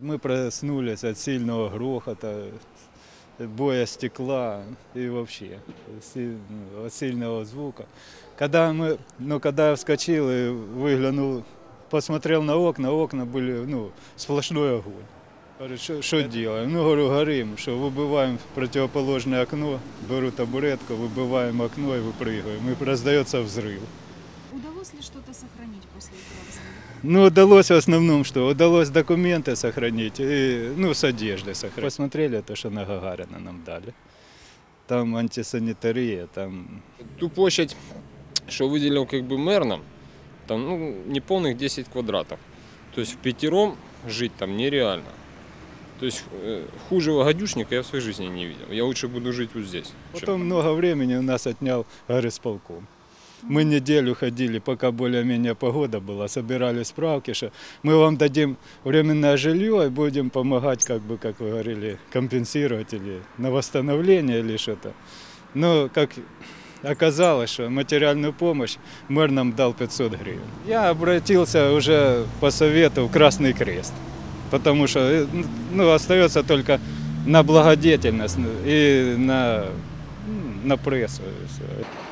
Мы проснулись от сильного грохота, боя стекла и вообще от сильного звука. Когда я вскочил и выглянул, посмотрел на окна были, сплошной огонь. Говорю, что делаем? Говорю, горим, что выбиваем в противоположное окно, беру табуретку, выбиваем окно и выпрыгиваем. И раздается взрыв. Удалось ли что-то сохранить после этого взрыва? Удалось в основном, что удалось документы сохранить, и, с одеждой сохранить. Посмотрели то, что на Гагарина нам дали. Там антисанитария, там... Ту площадь, что выделил мэр нам, там неполных 10 квадратов. То есть впятером жить там нереально. То есть хужего гадюшника я в своей жизни не видел. Я лучше буду жить вот здесь. Потом много времени у нас отнял горисполком. Мы неделю ходили, пока более-менее погода была, собирали справки, что мы вам дадим временное жилье и будем помогать, как вы говорили, компенсировать или на восстановление или что-то. Но, как оказалось, что материальную помощь мэр нам дал 500 гривен. Я обратился уже по совету в Красный Крест, потому что остается только на благодетельность и на прессу.